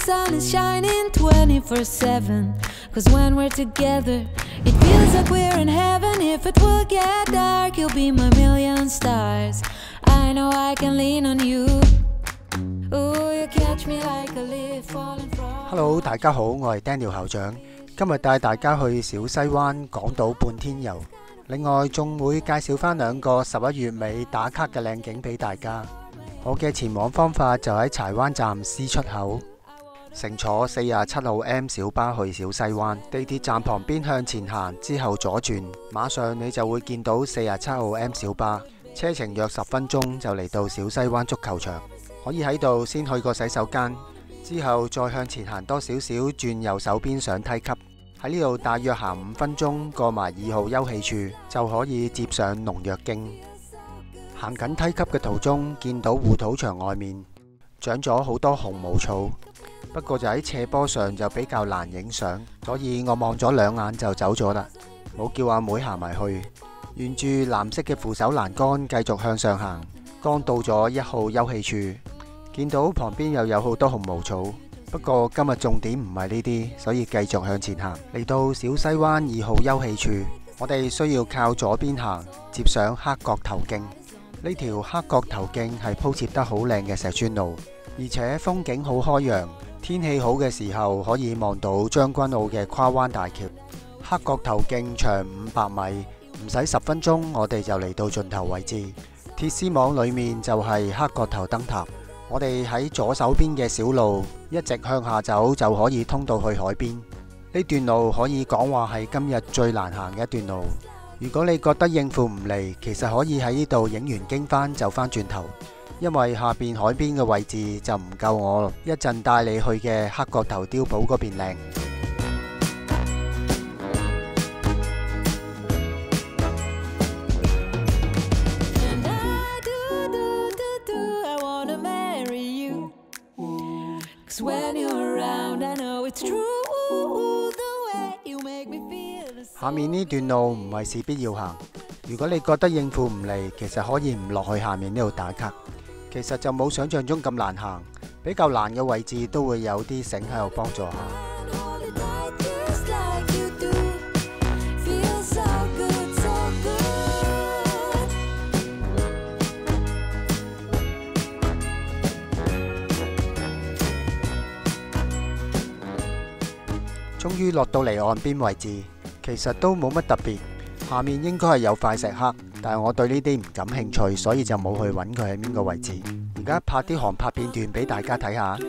sun is shining 24/7. Cause when we're together, it feels like we're in heaven. If it will get dark, you'll be my million stars. I know I can lean on you. Oh, you catch me like a leaf falling from. Hello， 大家好，我係 Daniel 校長。今日帶大家去小西灣港島半天遊。另外，仲會介紹返2個11月尾打卡嘅靚景俾大家。我嘅前往方法就喺柴灣站 C 出口，乘坐47號 M 小巴去小西灣。地鐵站旁邊向前行之後左轉，馬上你就會見到47號 M 小巴，車程約10分鐘就嚟到小西灣足球場。可以喺度先去個洗手間，之後再向前行多少少，轉右手邊上梯級。喺呢度大約行5分鐘，過埋2號休憩處就可以接上農藥徑。行緊梯級嘅途中，見到護土牆外面長咗好多紅毛草，不過就喺斜坡上就比較難影相，所以我望咗2眼就走咗啦，冇叫阿妹行埋去。沿住藍色嘅扶手欄杆繼續向上行，剛到咗1號休憩處，見到旁邊又有好多紅毛草。不過今日重點唔係呢啲，所以繼續向前行。嚟到小西灣2號休憩處，我哋需要靠左邊行，接上黑角頭徑。呢條黑角頭徑係鋪設得好靚嘅石磚路，而且風景好開揚。天氣好嘅時候可以望到將軍澳嘅跨灣大橋。黑角頭徑長500米，唔使10分鐘，我哋就嚟到盡頭位置。鐵絲網裏面就係黑角頭燈塔。我哋喺左手邊嘅小路一直向下走就可以通到去海邊。呢段路可以講話係今日最難行嘅一段路。如果你覺得應付唔嚟，其實可以喺呢度影完經返就返轉頭，因為下邊海邊嘅位置就唔夠我一陣帶你去嘅黑角頭碉堡嗰邊靚。下面呢段路唔係事必要行，如果你覺得應付唔嚟，其實可以唔落去下面呢度打卡。其實就冇想象中咁難行，比較難嘅位置都會有啲繩喺度幫助下。終於落到嚟岸邊位置，其實都冇乜特別，下面應該係有塊石刻，但係我對呢啲唔感興趣，所以就冇去揾佢喺邊個位置。而家拍啲航拍片段俾大家睇下。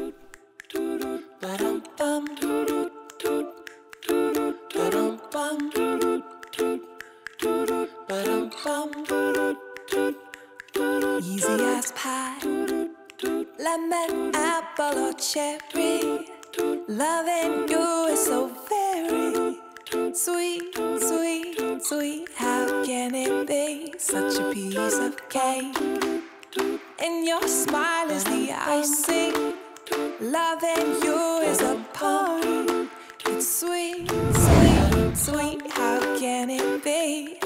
Loving you is so very sweet, sweet, sweet. How can it be such a piece of cake? And your smile is the icing. Loving you is a poem. It's sweet, sweet, sweet. How can it be?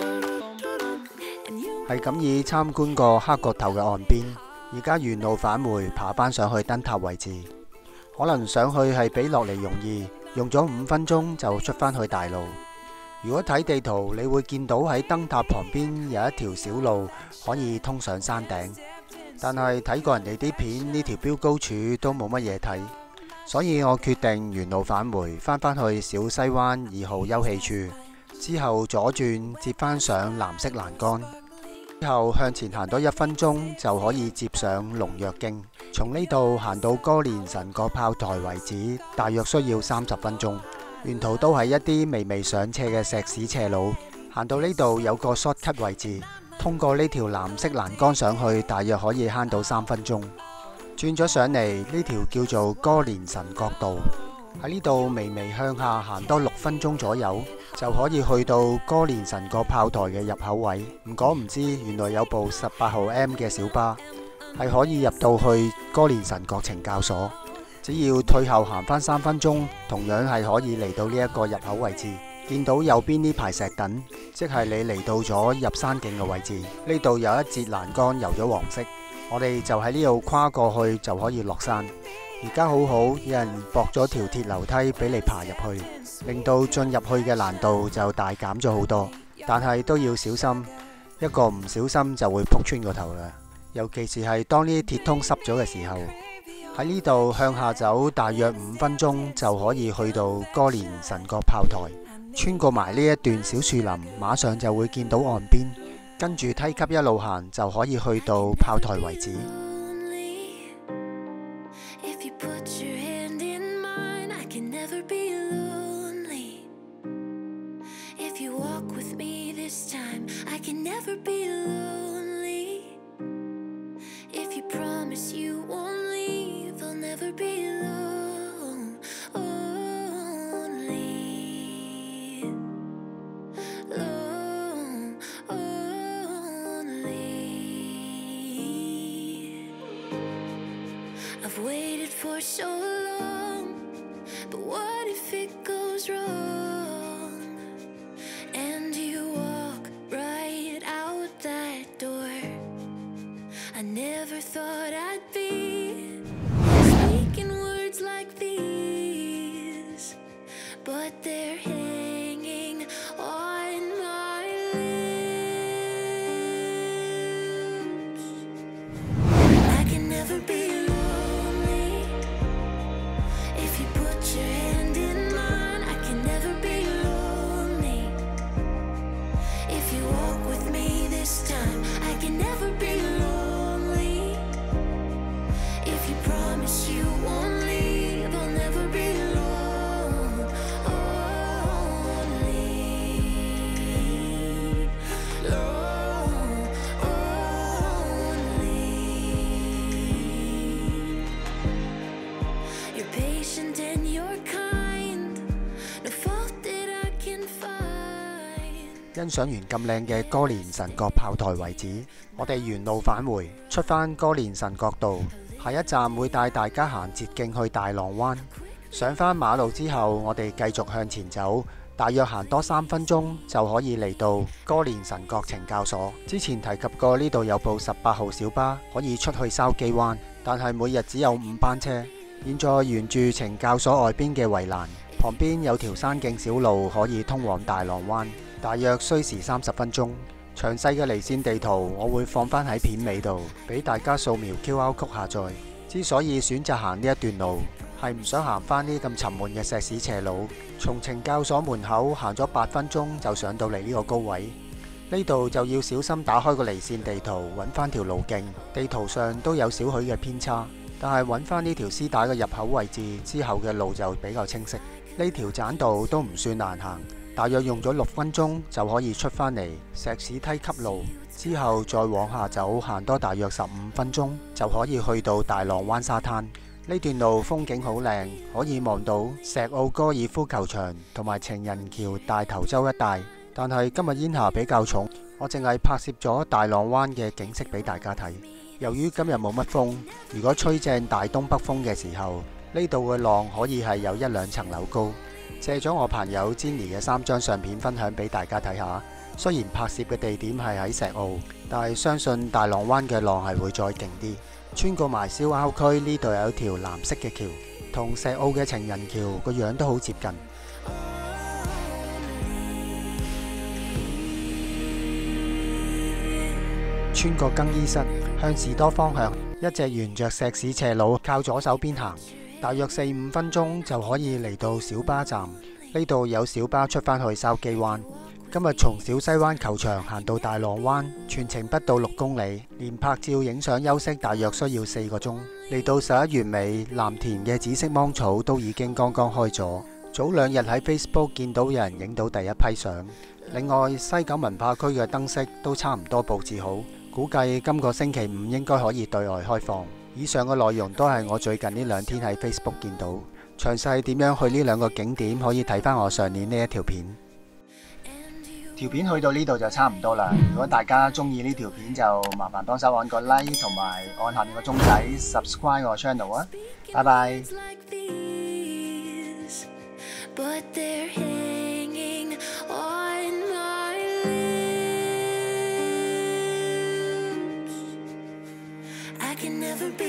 係咁以參觀過黑角頭嘅岸邊，而家沿路返回，爬返上去燈塔位置。可能上去係比落嚟容易，用咗5分鐘就出返去大路。如果睇地圖，你會見到喺燈塔旁邊有一條小路可以通上山頂，但係睇過人哋啲片，呢條標高柱都冇乜嘢睇，所以我決定沿路返回，返返去小西灣2號休憩處，之後左轉接返上藍色欄杆，之後向前行多1分鐘就可以接上農藥徑。從呢度行到哥連臣角炮台為止，大約需要30分鐘。沿途都係一啲微微上斜嘅石屎斜路。行到呢度有個 shortcut 位置，通過呢條藍色欄杆上去，大約可以慳到3分鐘。轉咗上嚟呢條叫做哥連臣角道，喺呢度微微向下行多6分鐘左右，就可以去到哥連臣角炮台嘅入口位。唔講唔知，原來有部18號 M 嘅小巴係可以入到去哥連臣角懲教所，只要退後行返3分鐘，同樣係可以嚟到呢一個入口位置。見到右邊呢排石凳，即係你嚟到咗入山徑嘅位置。呢度有一節欄杆油咗黃色，我哋就喺呢度跨過去就可以落山。 而家好好，有人駁咗條鐵樓梯俾你爬入去，令到進入去嘅難度就大減咗好多。但係都要小心，一個唔小心就會撲穿個頭啦。尤其是係當呢啲鐵通濕咗嘅時候，喺呢度向下走大約5分鐘就可以去到歌連臣角炮台。穿過埋呢一段小樹林，馬上就會見到岸邊，跟住梯級一路行就可以去到炮台為止。 I've waited for so long, but what if it goes wrong? And you walk right out that door. I never thought I'd be speaking words like these, but they're hanging on my lips. I can never be 欣賞完咁靚嘅歌連臣角炮台為止，我哋沿路返回，出返歌連臣角道。下一站會帶大家行捷徑去大浪灣。上返馬路之後，我哋繼續向前走，大約行多3分鐘就可以嚟到歌連臣角懲教所。之前提及過呢度有部18號小巴可以出去筲箕灣，但係每日只有5班車。現在沿住懲教所外邊嘅圍欄旁邊有條山徑小路可以通往大浪灣，大約需時30分鐘。詳細嘅離線地圖我會放返喺片尾度，俾大家掃描 QR Code 下載。之所以選擇行呢一段路，係唔想行返呢咁沉悶嘅石屎斜路。從懲教所門口行咗8分鐘就上到嚟呢個高位，呢度就要小心打開個離線地圖，揾返條路徑。地圖上都有少許嘅偏差，但係揾返呢條絲帶嘅入口位置之後嘅路就比較清晰。呢條棧道都唔算難行，大約用咗6分鐘就可以出返嚟石屎梯級路，之後再往下走，行多大約15分鐘就可以去到大浪灣沙灘。呢段路風景好靚，可以望到石澳高爾夫球場同埋情人橋大頭洲一帶。但係今日煙霞比較重，我淨係拍攝咗大浪灣嘅景色俾大家睇。由於今日冇乜風，如果吹正大東北風嘅時候，呢度嘅浪可以係有1-2層樓高。借咗我朋友 Jenny 嘅3張相片分享俾大家睇下。雖然拍攝嘅地點係喺石澳，但係相信大浪灣嘅浪係會再勁啲。穿過埋燒烤區，呢度有條藍色嘅橋，同石澳嘅情人橋個樣都好接近。穿過更衣室，向士多方向，一直沿着石屎斜路靠左手邊行，大約4-5分鐘就可以嚟到小巴站。呢度有小巴出返去筲箕灣。今日從小西灣球場行到大浪灣，全程不到6公里，連拍照影相休息大約需要4個鐘。嚟到11月尾，藍田嘅紫色芒草都已經剛剛開咗。早2日喺 Facebook 見到有人影到第一批相。另外，西九文化區嘅燈飾都差唔多佈置好，估計今個星期5應該可以對外開放。以上嘅內容都係我最近呢2天喺 Facebook 見到，詳細點樣去呢2個景點可以睇返我上年呢一條片。條片去到呢度就差唔多啦。如果大家中意呢條片，就麻煩幫手按個 like 同埋按下面個鐘仔 subscribe 我 channel 啊。拜拜。Never be